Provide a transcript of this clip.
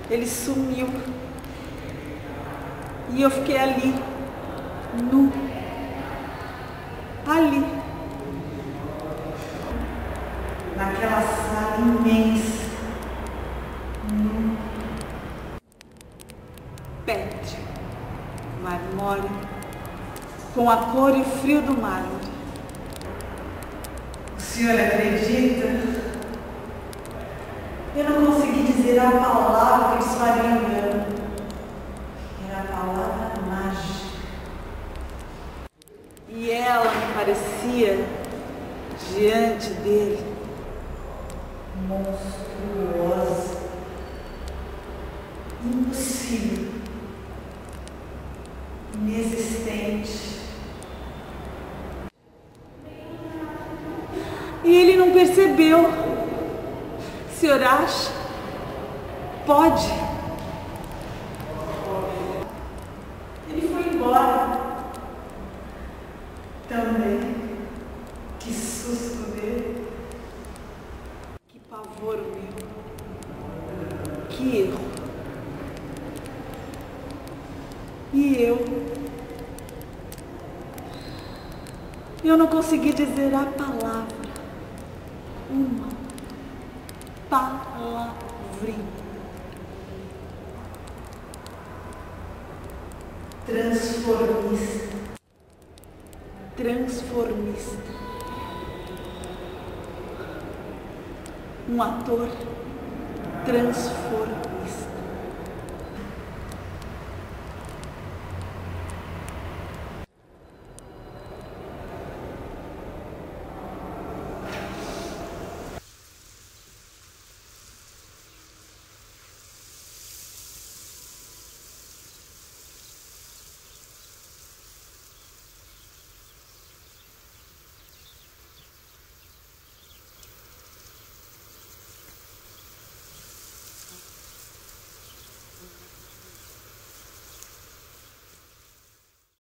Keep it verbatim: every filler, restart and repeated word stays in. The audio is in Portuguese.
Ele sumiu. E eu fiquei ali, nu, ali, naquela sala imensa, nu, pétrea, marmóreo, com a cor e o frio do mármore. O senhor acredita? Eu não consegui dizer a palavra que eles fariam engano. Era a palavra mágica. E ela me parecia, diante dele, monstruosa, impossível, inexistente. E ele não percebeu. O senhor acha? Pode. Ele foi embora. Também. Que susto dele. Que pavor meu. Que erro. E eu? Eu não consegui dizer a palavra. Uma palavrinha. Transformista. Transformista. Um ator transformista.